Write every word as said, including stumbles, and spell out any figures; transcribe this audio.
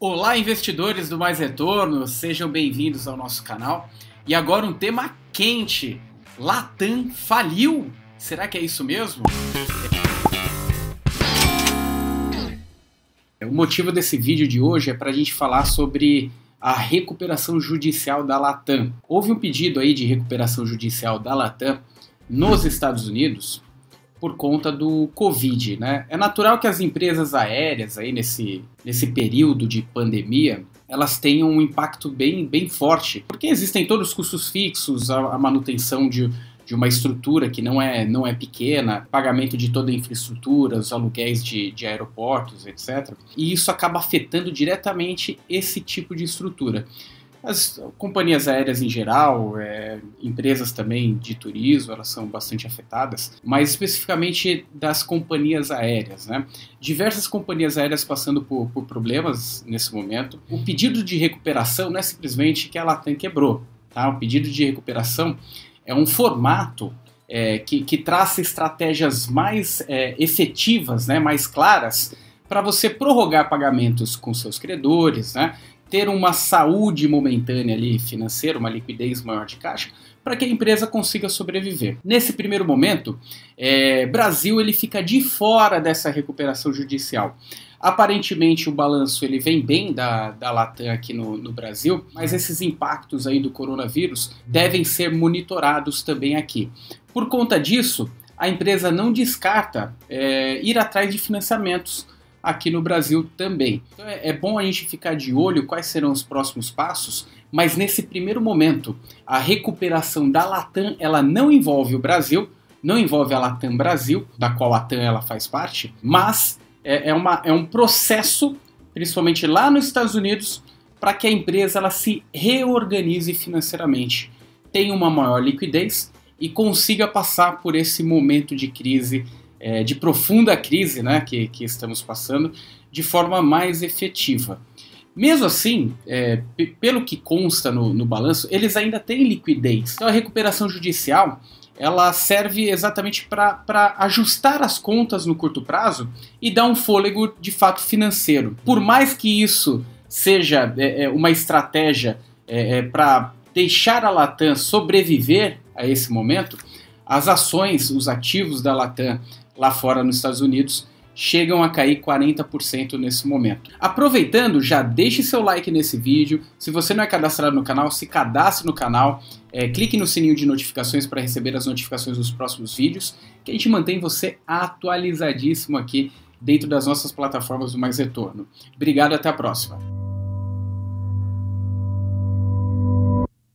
Olá, investidores do Mais Retorno, sejam bem-vindos ao nosso canal. E agora um tema quente: Latam faliu? Será que é isso mesmo? O motivo desse vídeo de hoje é para a gente falar sobre a recuperação judicial da Latam. Houve um pedido aí de recuperação judicial da Latam nos Estados Unidos por conta do Covid, né? É natural que as empresas aéreas aí nesse, nesse período de pandemia elas tenham um impacto bem, bem forte, porque existem todos os custos fixos, a, a manutenção de, de uma estrutura que não é, não é pequena, pagamento de toda a infraestrutura, os aluguéis de, de aeroportos, etcétera. E isso acaba afetando diretamente esse tipo de estrutura. As companhias aéreas em geral, é, empresas também de turismo, elas são bastante afetadas, mas especificamente das companhias aéreas, né? Diversas companhias aéreas passando por, por problemas nesse momento. O pedido de recuperação não é simplesmente que a Latam quebrou, tá? O pedido de recuperação é um formato é, que, que traça estratégias mais é, efetivas, né, mais claras, para você prorrogar pagamentos com seus credores, né? Ter uma saúde momentânea ali financeira, uma liquidez maior de caixa, para que a empresa consiga sobreviver. Nesse primeiro momento, é, Brasil ele fica de fora dessa recuperação judicial. Aparentemente o balanço ele vem bem da, da Latam aqui no, no Brasil, mas esses impactos aí do coronavírus devem ser monitorados também aqui. Por conta disso, a empresa não descarta é, ir atrás de financiamentos aqui no Brasil também. Então é, é bom a gente ficar de olho quais serão os próximos passos, mas nesse primeiro momento, a recuperação da Latam, ela não envolve o Brasil, não envolve a Latam Brasil, da qual a TAM ela faz parte, mas é, é, uma, é um processo, principalmente lá nos Estados Unidos, para que a empresa ela se reorganize financeiramente, tenha uma maior liquidez e consiga passar por esse momento de crise, É, de profunda crise, né, que, que estamos passando, de forma mais efetiva. Mesmo assim, é, pelo que consta no, no balanço, eles ainda têm liquidez. Então a recuperação judicial ela serve exatamente para ajustar as contas no curto prazo e dar um fôlego de fato financeiro. Por mais que isso seja é, uma estratégia é, é, para deixar a Latam sobreviver a esse momento, as ações, os ativos da Latam lá fora nos Estados Unidos chegam a cair quarenta por cento nesse momento. Aproveitando, já deixe seu like nesse vídeo. Se você não é cadastrado no canal, se cadastre no canal, é, clique no sininho de notificações para receber as notificações dos próximos vídeos, que a gente mantém você atualizadíssimo aqui dentro das nossas plataformas do Mais Retorno. Obrigado, até a próxima.